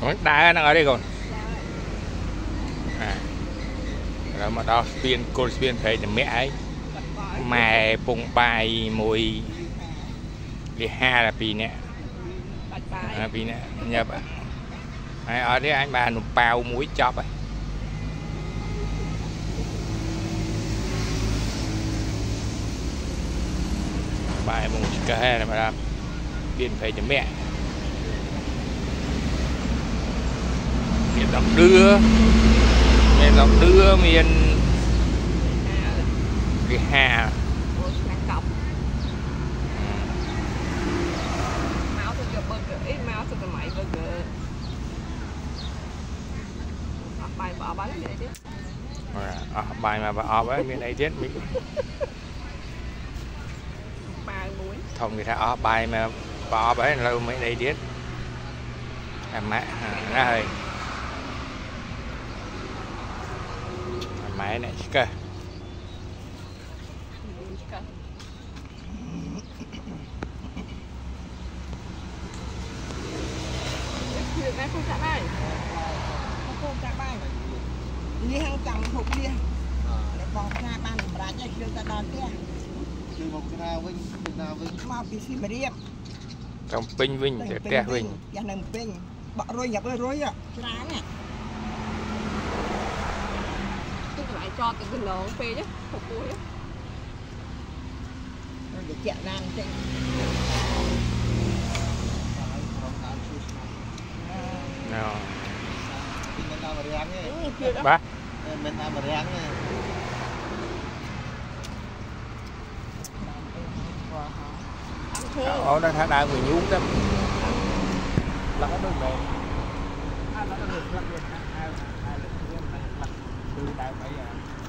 đá nó ở đây còn rồi mà đó xuyên cô xuyên thấy mẹ ấy mẹ bùng bài mùi đi ha là vì nè vì nè nhờ bạn ở đây anh bà nụ bao muối chọc ấy bài mùng cà này mà làm biên phải cho mẹ miền dọc đưa miền cái hà bài mà bà ọp ấy miền đây chết mình không người ta ọp bài mà bà ọp ấy lâu mới đây chết mẹ ra hơi máy này cơ đi hàng trăm hộp đi để bỏ ra bàn ra cho kêu ta đón kia từ một cái nào vinh mau bị xí mà đi trong pin vinh để kẹt vinh nhà nằm pin bỏ rồi nhập rồi á ra nè tôi lại cho từ cái lỗ phê chứ hộp cuối á để chẹt ra trên nào bác mình làm mà ráng nha. Ở đây thả đai người nhúng đó. Lắc ở bên này. Lắc được lắc được hai từ đại bây giờ.